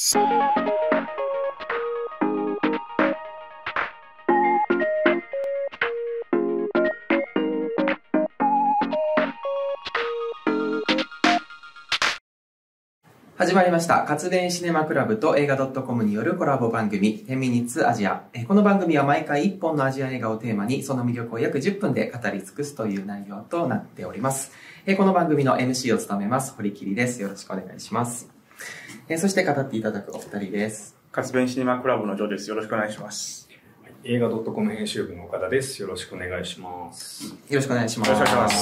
始まりました。活弁シネマクラブと映画 .com によるコラボ番組、10ミニッツアジア。この番組は毎回1本のアジア映画をテーマに、その魅力を約10分で語り尽くすという内容となっております。この番組の MC を務めます、堀切です。よろしくお願いします。そして語っていただくお二人です。 活弁シネマクラブのジョーです。よろしくお願いします。 映画 .com 編集部の岡田です。よろしくお願いします。 よろしくお願いします。 よろしくお願いします。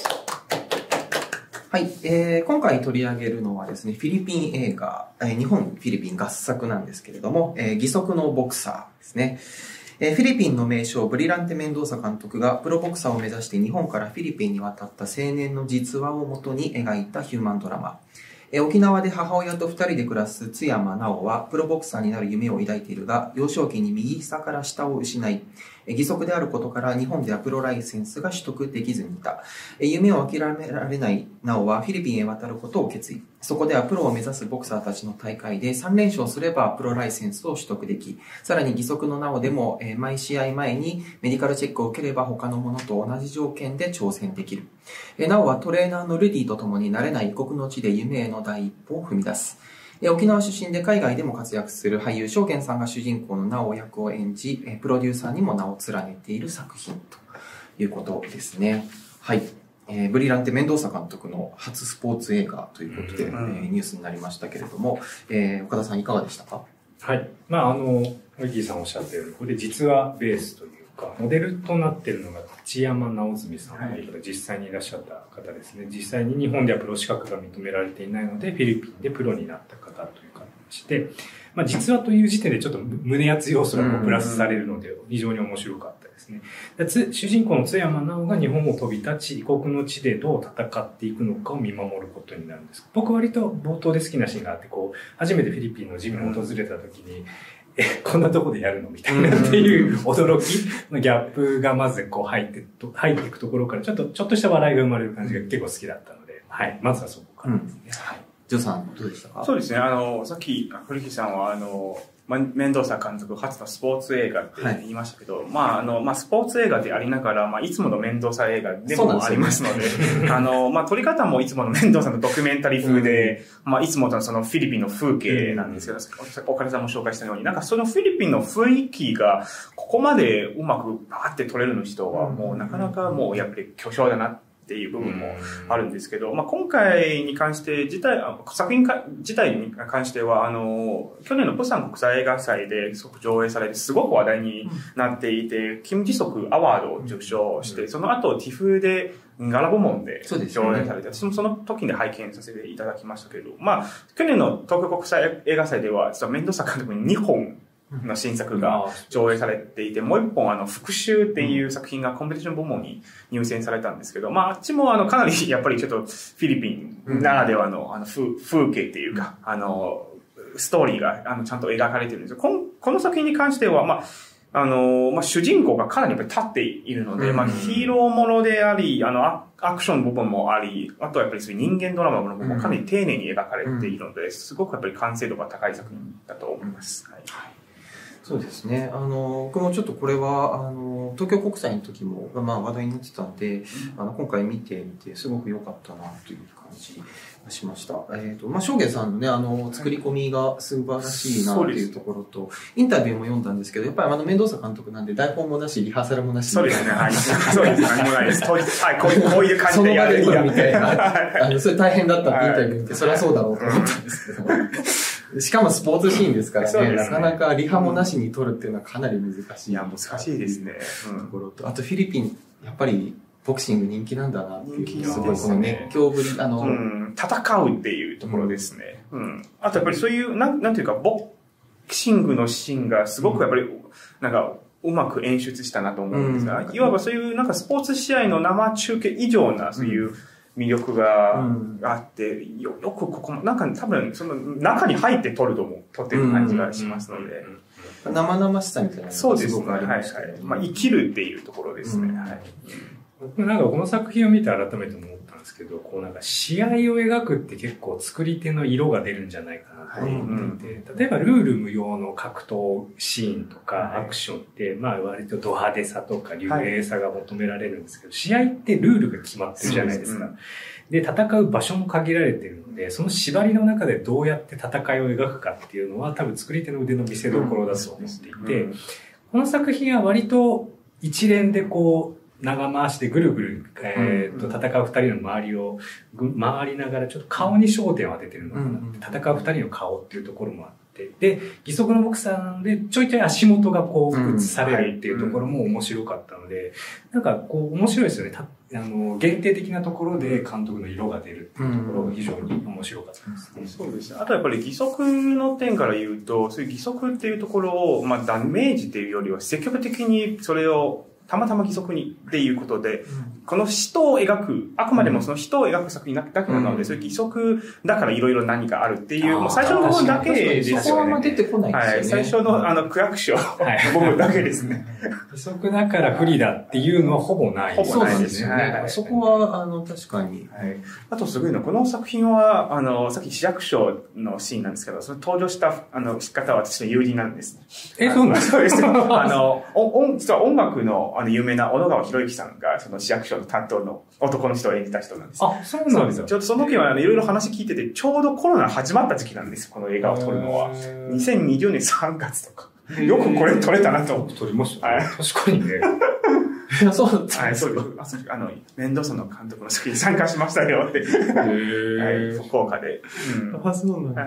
はい、今回取り上げるのはですね、フィリピン映画、日本フィリピン合作なんですけれども、義足のボクサーですね。フィリピンの名将ブリランテ・メンドーサ監督がプロボクサーを目指して日本からフィリピンに渡った青年の実話をもとに描いたヒューマンドラマ。沖縄で母親と2人で暮らす津山直はプロボクサーになる夢を抱いているが、幼少期に右膝から下を失い、義足であることから日本ではプロライセンスが取得できずにいた。夢を諦められない直はフィリピンへ渡ることを決意。そこではプロを目指すボクサーたちの大会で3連勝すればプロライセンスを取得でき、さらに義足の直でも毎試合前にメディカルチェックを受ければ他のものと同じ条件で挑戦できる。直はトレーナーのルディと共に慣れない異国の地で夢への第一歩を踏み出す。沖縄出身で海外でも活躍する俳優正源さんが主人公の直役を演じ、プロデューサーにも名を連ねている作品ということですね。はい。ブリランテ・メンドーサ監督の初スポーツ映画ということで、ニュースになりましたけれども、岡田さんいかがでしたか？ はい。ホイキーさんおっしゃったように、これ実話ベースというか、モデルとなっているのが土山直純さんという方、実際にいらっしゃった方ですね。実際に日本ではプロ資格が認められていないので、フィリピンでプロになった方という形で、実話という時点でちょっと胸熱要素がプラスされるので、非常に面白かったですね。主人公の津山直が日本を飛び立ち、異国の地でどう戦っていくのかを見守ることになるんです。僕割と冒頭で好きなシーンがあって、初めてフィリピンのジムを訪れた時に、こんなとこでやるのみたいなっていう驚きのギャップがまず入っていくところからちょっとした笑いが生まれる感じが結構好きだったので、はい、まずはそこからですね。はい。 ジョーさんどうでしたか？ そうですね。さっき堀木さんはメンドーサ監督初のスポーツ映画って言いましたけど、スポーツ映画でありながら、いつものメンドーサ映画でもありますので、撮り方もいつものメンドーサのドキュメンタリー風で、いつものそのフィリピンの風景なんですけど、岡田さんも紹介したように、そのフィリピンの雰囲気が、ここまでうまくバーって撮れるの人は、もうなかなかもうやっぱり巨匠だなっていう部分もあるんですけど、今回に関して作品自体に関しては、去年のプサン国際映画祭ですごく上映されて、すごく話題になっていて、金時足アワードを受賞して、その後、ティフで、ガラ部門で上映されて、私もその時に拝見させていただきましたけど、去年の東京国際映画祭では、実はメンドーサ監督に2本、の新作が上映されていて、もう一本復讐っていう作品がコンペティション部門に入選されたんですけど、あっちもかなりやっぱりちょっとフィリピンならではの風景っていうか、ストーリーがちゃんと描かれてるんですよ。この作品に関しては、主人公がかなりやっぱり立っているので、ヒーローものであり、アクションの部分もあり、あとはやっぱりそういう人間ドラマの部分もかなり丁寧に描かれているので、すごくやっぱり完成度が高い作品だと思います。はい。 そうですね。僕もちょっとこれは、東京国際の時も、話題になってたんで、今回見てみて、すごく良かったな、という感じがしました。正源さんのね、作り込みが素晴らしいな、というところと、インタビューも読んだんですけど、やっぱりメンドーサ監督なんで、台本もなし、リハーサルもなし。 そうですね、はい。そうです。何もないです。はい、こういう感じでやる。 その場でみたいな。それ大変だったってインタビュー見て、そりゃそうだろうと思ったんですけど。しかもスポーツシーンですからね、なかなかリハもなしに撮るっていうのはかなり難しい。 いや、難しいですね。 ところと、あとフィリピン、やっぱりボクシング人気なんだなっていう、すごいこの熱狂ぶり、 戦うっていうところですね。あとやっぱりそういう、なんていうか、ボクシングのシーンがすごくやっぱり、うまく演出したなと思うんですが、いわばそういうスポーツ試合の生中継以上な、そういう、魅力があって、よくここも、多分、その中に入って撮ってる感じがしますので。 生々しさみたいなのがすごくありましたね。 生きるっていうところですね。はい。 僕この作品を見て改めて思ったですけど、こうなんか試合を描くって結構作り手の色が出るんじゃないかなと思っていて、例えばルール無用の格闘シーンとかアクションって、まあ割とド派手さとか流麗さが求められるんですけど、試合ってルールが決まってるじゃないですか。で、戦う場所も限られてるので、その縛りの中でどうやって戦いを描くかっていうのは多分作り手の腕の見せ所だと思っていて、この作品は割と一連でこう、長回しでぐるぐる、戦う二人の周りを回りながらちょっと顔に焦点を当ててるのかなって、戦う二人の顔っていうところもあって、で、義足のボクサーなので、ちょいちょい足元がこう映されるっていうところも面白かったので、なんかこう面白いですよね。限定的なところで監督の色が出るっていうところが非常に面白かったですね。 そうですね。あとやっぱり義足の点から言うと、そういう義足っていうところを、まあダメージっていうよりは積極的にそれをたまたま義足にっていうことで、この人を描く、あくまでもその人を描く作品だけなので、そういう義足だからいろいろ何かあるっていう、もう最初の部分だけですよね。 そこはあんま出てこないですよね。 はい。最初の区役所の部分だけですね。 義足だから不利だっていうのはほぼない。 ほぼないですよね。 そこは、確かに。 あとすごいの、この作品は、さっき市役所のシーンなんですけど、その登場した、仕方は私の友人なんですね。 そうなんですか？ そうです。実は音楽の、有名な小野川博之さんが、その市役所の担当の男の人を演じた人なんです。 あ、そうなんですよ。 ちょっとその時はいろいろ話聞いてて、ちょうどコロナ始まった時期なんですよ、この映画を撮るのは。2020年3月とか。よくこれ撮れたなと。 撮りましたね。確かにね。 いや、そうだった。 はい、そうです。メンドーサの監督の作品に参加しましたよって。はい、福岡で。 あ、そうなんだ。はい。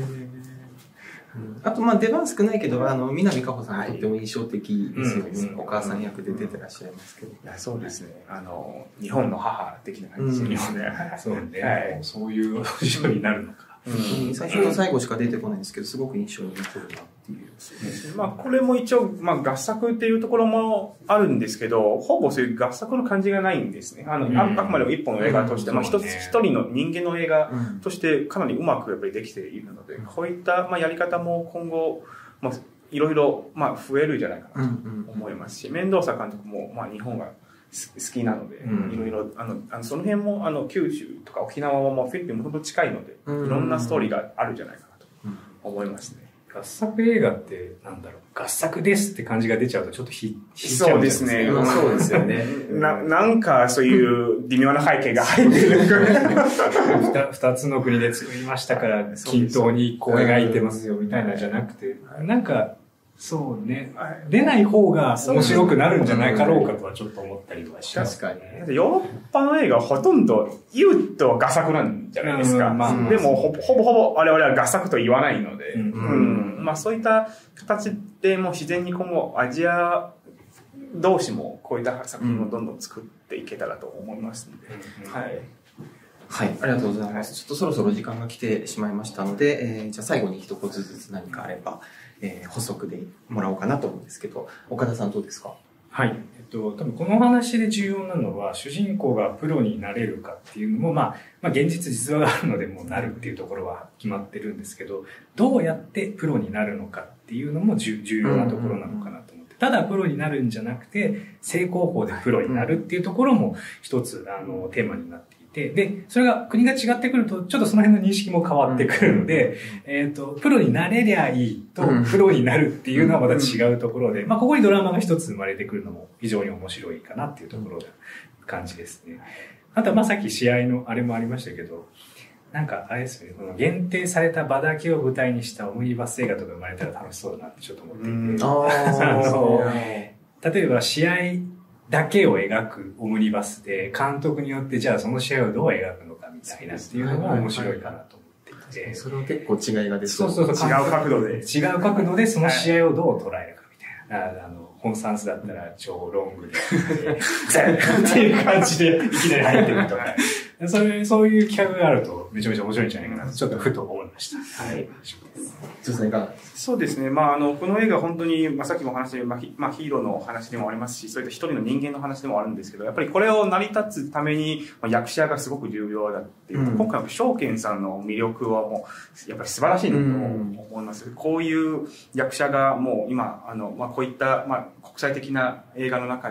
あと、まあ、出番少ないけど、南果歩さんがとっても印象的ですよね。お母さん役で出てらっしゃいますけど。いや、そうですね。日本の母的な感じですね。 そうね。そういうポジションになるのか。 最初と最後しか出てこないんですけど、すごく印象に残るなっていう。 まあ、これも一応、まあ、合作っていうところもあるんですけど、ほぼそういう合作の感じがないんですね。あくまでも一本の映画として、まあ、一人の人間の映画としてかなりうまくやっぱりできているので、こういった、まあ、やり方も今後、まあ、いろいろ、まあ、増えるんじゃないかなと思いますし、メンドーサ監督も、まあ、日本が好きなので、いろいろ、その辺も、九州とか沖縄もフィリピンもほんと近いので、いろんなストーリーがあるんじゃないかなと思いますね。 合作映画ってなんだろう、合作ですって感じが出ちゃうとちょっとそうですね。 そうですよね。 なんかそういう微妙な背景が入ってる。 二つの国で作りましたから均等にこう描いてますよみたいなじゃなくて、なんかそうね、出ない方が面白くなるんじゃないかろうかとはちょっと思ったりはします。 確かに。 ヨーロッパの映画はほとんど言うと画作なんじゃないですか。でもほぼ我々は画作と言わないので、まあそういった形でもう自然に今後アジア同士もこういった作品をどんどん作っていけたらと思いますので。はい。 はい、ありがとうございます。ちょっとそろそろ時間が来てしまいましたので、じゃあ最後に一言ずつ何かあれば、補足でもらおうかなと思うんですけど、岡田さんどうですか？ はい。多分この話で重要なのは、主人公がプロになれるかっていうのも、まあ現実話があるのでもうなるっていうところは決まってるんですけど、どうやってプロになるのかっていうのも重要なところなのかなと思って、ただプロになるんじゃなくて、正攻法でプロになるっていうところも一つ、テーマになっていて、で、それが国が違ってくると、ちょっとその辺の認識も変わってくるので、プロになれりゃいいと、プロになるっていうのはまた違うところで、まあ、ここにドラマが一つ生まれてくるのも非常に面白いかなっていうところな感じですね。あとは、まあ、さっき試合のあれもありましたけど、なんか、あれですよね、この限定された場だけを舞台にしたオムニバス映画とか生まれたら楽しそうだなってちょっと思っていて、例えば試合だけを描くオムニバスで、監督によってじゃあその試合をどう描くのかみたいなっていうのが面白いかなと思っていて。 それは結構違いが出そう。 違う角度で。 違う角度でその試合をどう捉えるかみたいな。本サンスだったら超ロングで、っていう感じでいきなり入ってるとか。そういう企画があるとめちゃめちゃ面白いんじゃないかなと、ちょっとふと思いました。はい。 そうですね。まあ、この映画本当に、まあ、さっきも話したように、まあ、ヒーローの話でもありますし、そういった一人の人間の話でもあるんですけど、やっぱりこれを成り立つために、まあ、役者がすごく重要だっていう、今回の証券さんの魅力はもう、やっぱり素晴らしいなと思います。こういう役者がもう今、まあ、こういった、まあ、国際的な映画の中で、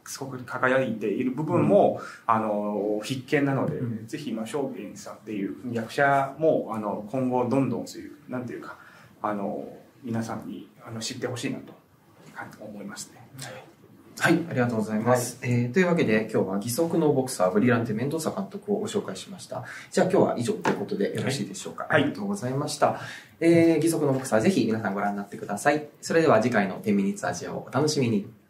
すごく輝いている部分も、必見なので、ぜひ、証言さんっていう役者も、今後どんどんそういう、なんていうか、皆さんに知ってほしいなと思いますね。 はい、ありがとうございます。というわけで今日は義足のボクサーブリランテ・メンドーサ監督をご紹介しました。じゃあ今日は以上ということでよろしいでしょうか。ありがとうございました。義足のボクサーぜひ皆さんご覧になってください。それでは次回の10ミニッツアジアをお楽しみに。